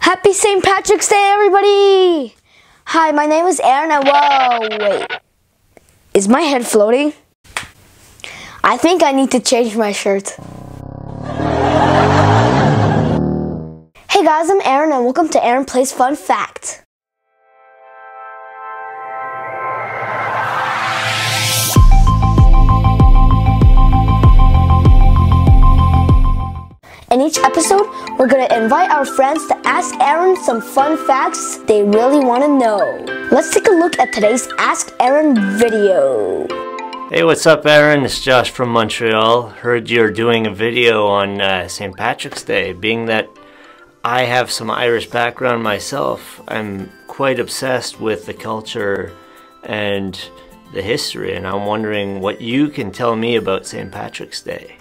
Happy St. Patrick's Day, everybody! Hi, my name is Aaron, and whoa, wait. Is my head floating? I think I need to change my shirt. Hey guys, I'm Aaron, and welcome to Aaron Plays Fun Fact. In each episode, we're going to invite our friends to ask Aaron some fun facts they really want to know. Let's take a look at today's Ask Aaron video. Hey, what's up, Aaron? It's Josh from Montreal. Heard you're doing a video on St. Patrick's Day. Being that I have some Irish background myself, I'm quite obsessed with the culture and the history, and I'm wondering what you can tell me about St. Patrick's Day.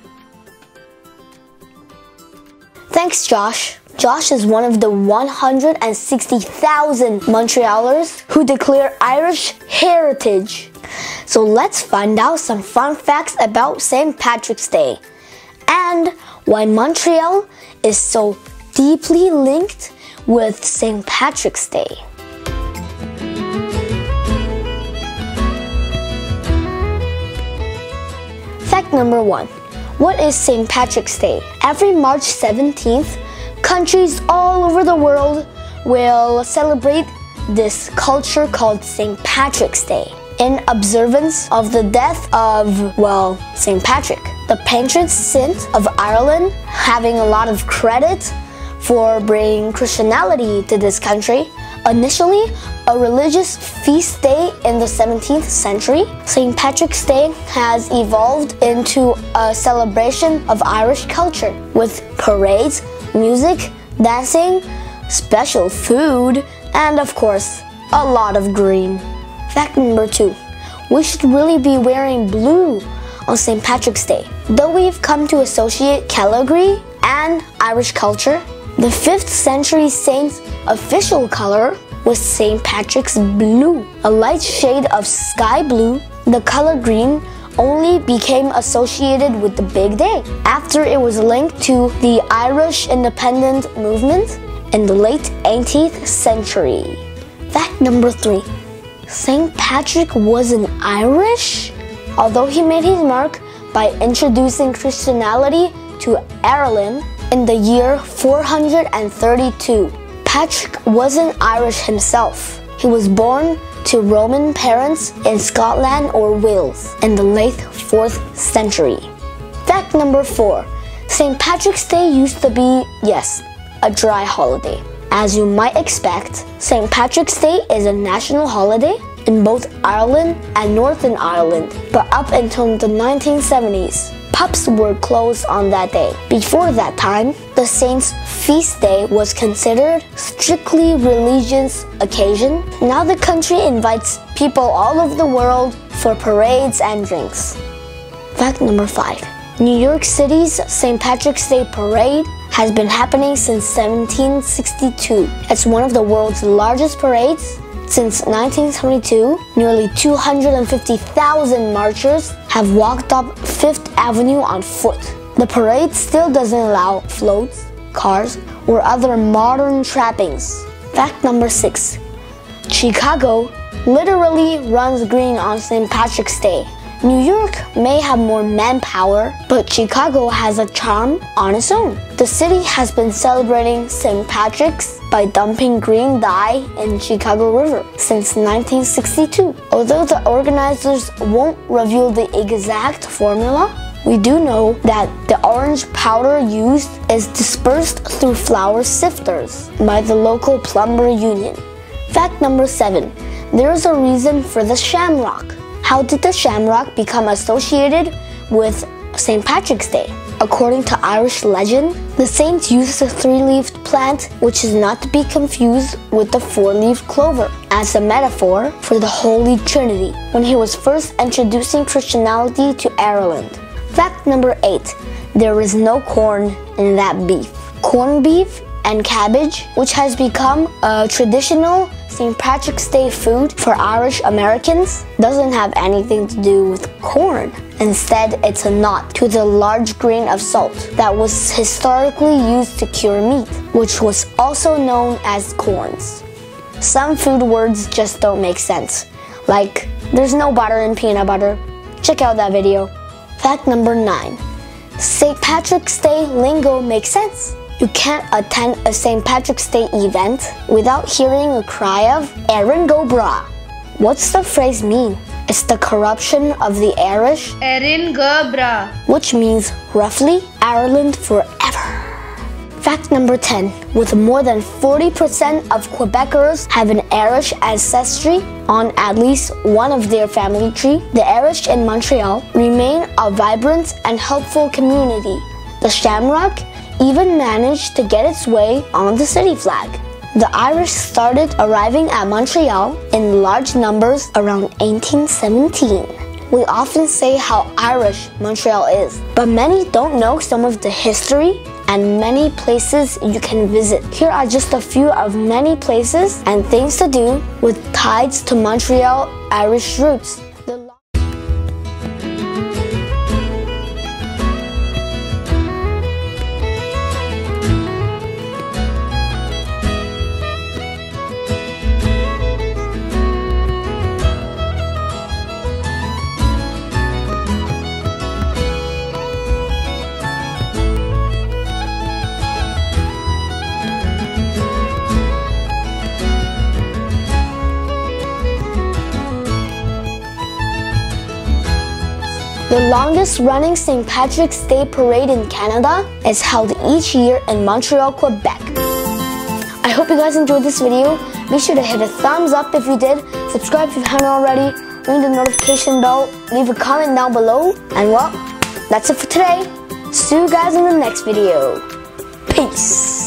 Thanks, Josh. Josh is one of the 160,000 Montrealers who declare Irish heritage. So let's find out some fun facts about St. Patrick's Day and why Montreal is so deeply linked with St. Patrick's Day. Fact number 1. What is St. Patrick's Day? Every March 17th, countries all over the world will celebrate this culture called St. Patrick's Day in observance of the death of, well, St. Patrick, the patron saint of Ireland, having a lot of credit for bringing Christianity to this country. Initially a religious feast day in the 17th century, St. Patrick's Day has evolved into a celebration of Irish culture with parades, music, dancing, special food, and of course, a lot of green. Fact number 2. We should really be wearing blue on St. Patrick's Day. Though we've come to associate Calgary and Irish culture, the 5th century saint's official color was St. Patrick's blue, a light shade of sky blue. The color green only became associated with the big day after it was linked to the Irish independent movement in the late 18th century. Fact number 3. St. Patrick wasn't Irish? Although he made his mark by introducing Christianity to Ireland in the year 432. Patrick wasn't Irish himself. He was born to Roman parents in Scotland or Wales in the late 4th century. Fact number 4. St. Patrick's Day used to be, yes, a dry holiday. As you might expect, St. Patrick's Day is a national holiday in both Ireland and Northern Ireland, but up until the 1970s, pubs were closed on that day. Before that time, the saint's feast day was considered strictly religious occasion. Now the country invites people all over the world for parades and drinks. Fact number 5. New York City's St. Patrick's Day parade has been happening since 1762. It's one of the world's largest parades. Since 1972, nearly 250,000 marchers have walked up 5th Avenue on foot. The parade still doesn't allow floats, cars, or other modern trappings. Fact number 6. Chicago literally runs green on St. Patrick's Day. New York may have more manpower, but Chicago has a charm on its own. The city has been celebrating St. Patrick's by dumping green dye in Chicago River since 1962. Although the organizers won't reveal the exact formula, we do know that the orange powder used is dispersed through flour sifters by the local plumber union. Fact number 7. There is a reason for the shamrock. How did the shamrock become associated with St. Patrick's Day? According to Irish legend, the saint used a 3-leaved plant, which is not to be confused with the 4-leaved clover, as a metaphor for the Holy Trinity when he was first introducing Christianity to Ireland. Fact number 8. There is no corn in that beef. Corned beef and cabbage, which has become a traditional St. Patrick's Day food for Irish Americans doesn't have anything to do with corn. Instead, it's a nod to the large grain of salt that was historically used to cure meat, which was also known as corns. Some food words just don't make sense, like there's no butter in peanut butter. Check out that video. Fact number 9. St. Patrick's Day lingo makes sense. You can't attend a St. Patrick's Day event without hearing a cry of Erin go bragh. What's the phrase mean? It's the corruption of the Irish, Erin go bragh, which means roughly Ireland forever. Fact number 10. With more than 40% of Quebecers have an Irish ancestry on at least one of their family tree, the Irish in Montreal remain a vibrant and helpful community. The shamrock even managed to get its way on the city flag. The Irish started arriving at Montreal in large numbers around 1817. We often say how Irish Montreal is, but many don't know some of the history and many places you can visit. Here are just a few of many places and things to do with ties to Montreal Irish roots. The longest running St. Patrick's Day parade in Canada is held each year in Montreal, Quebec. I hope you guys enjoyed this video. Be sure to hit a thumbs up if you did, subscribe if you haven't already, ring the notification bell, leave a comment down below, and well, that's it for today. See you guys in the next video. Peace.